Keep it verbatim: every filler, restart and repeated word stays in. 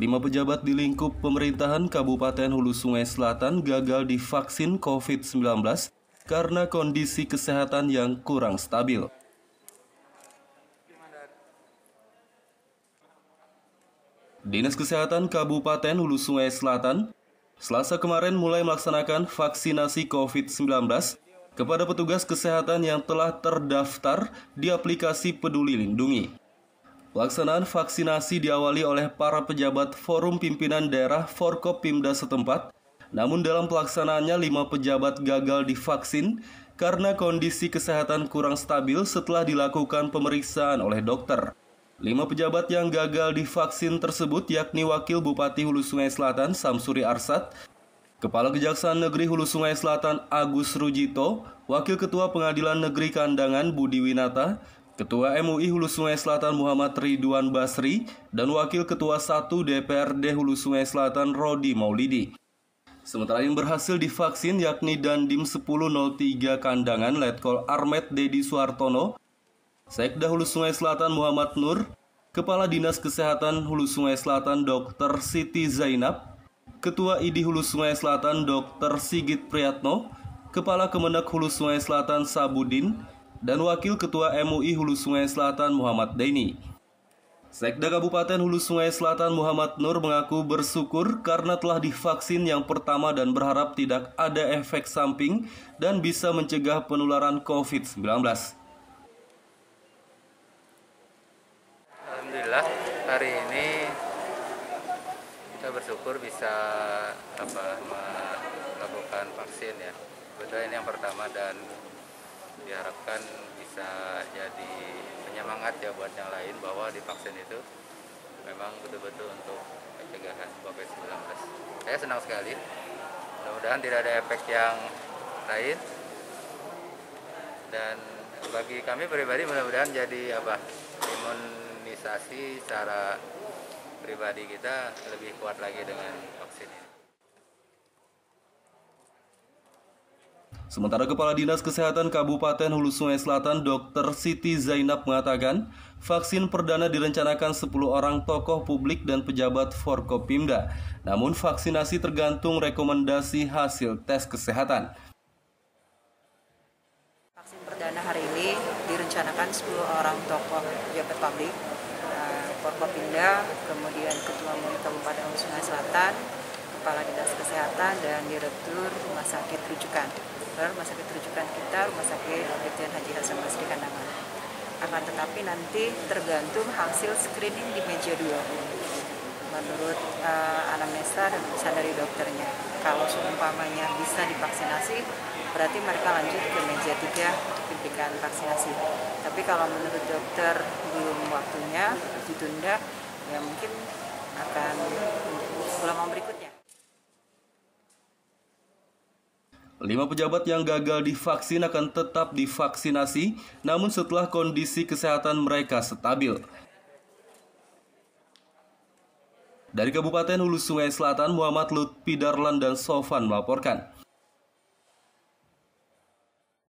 Lima pejabat di lingkup pemerintahan Kabupaten Hulu Sungai Selatan gagal divaksin covid sembilan belas karena kondisi kesehatan yang kurang stabil. Dinas Kesehatan Kabupaten Hulu Sungai Selatan Selasa kemarin mulai melaksanakan vaksinasi covid sembilan belas kepada petugas kesehatan yang telah terdaftar di aplikasi Peduli Lindungi. Pelaksanaan vaksinasi diawali oleh para pejabat Forum Pimpinan Daerah Forkopimda setempat, namun dalam pelaksanaannya lima pejabat gagal divaksin karena kondisi kesehatan kurang stabil setelah dilakukan pemeriksaan oleh dokter. Lima pejabat yang gagal divaksin tersebut yakni Wakil Bupati Hulu Sungai Selatan Samsuri Arsad, Kepala Kejaksaan Negeri Hulu Sungai Selatan Agus Rujito, Wakil Ketua Pengadilan Negeri Kandangan Budi Winata, Ketua M U I Hulu Sungai Selatan Muhammad Ridwan Basri, dan Wakil Ketua satu D P R D Hulu Sungai Selatan Rodi Maulidi. Sementara yang berhasil divaksin yakni Dandim sepuluh nol tiga Kandangan Letkol Armet Dedi Suartono, Sekda Hulu Sungai Selatan Muhammad Nur, Kepala Dinas Kesehatan Hulu Sungai Selatan Dokter Siti Zainab, Ketua I D I Hulu Sungai Selatan Dokter Sigit Priyatno, Kepala Kemenak Hulu Sungai Selatan Sabudin, dan Wakil Ketua M U I Hulu Sungai Selatan Muhammad Daini. Sekda Kabupaten Hulu Sungai Selatan Muhammad Nur mengaku bersyukur karena telah divaksin yang pertama dan berharap tidak ada efek samping dan bisa mencegah penularan covid sembilan belas. Alhamdulillah hari ini kita bersyukur bisa apa melakukan vaksin ya. Betul, ini yang pertama dan diharapkan bisa jadi penyemangat ya buat yang lain bahwa divaksin itu memang betul-betul untuk pencegahan covid sembilan belas. Saya senang sekali. Mudah-mudahan tidak ada efek yang lain. Dan bagi kami pribadi mudah-mudahan jadi apa? Imunisasi secara pribadi kita lebih kuat lagi dengan vaksin ini. Sementara Kepala Dinas Kesehatan Kabupaten Hulu Sungai Selatan Dokter Siti Zainab mengatakan, vaksin perdana direncanakan sepuluh orang tokoh publik dan pejabat Forkopimda. Namun vaksinasi tergantung rekomendasi hasil tes kesehatan. Vaksin perdana hari ini direncanakan sepuluh orang tokoh pejabat publik, Forkopimda, kemudian Ketua M U I Kabupaten Hulu Sungai Selatan, Kepala Dinas Kesehatan, dan Direktur Rumah Sakit Rujukan. Rumah sakit rujukan kita, Rumah Sakit Brigjen Haji Hasan Basri Kandangan. Akan tetapi nanti tergantung hasil screening di meja dua menurut uh, anamnesa dan pesan dari dokternya. Kalau seumpamanya bisa divaksinasi, berarti mereka lanjut ke meja tiga untuk diberikan vaksinasi. Tapi kalau menurut dokter belum waktunya, ditunda, ya mungkin akan gelombang berikutnya. Lima pejabat yang gagal divaksin akan tetap divaksinasi, namun setelah kondisi kesehatan mereka stabil. Dari Kabupaten Hulu Sungai Selatan, Muhammad Lutfi Darlan dan Sofan melaporkan.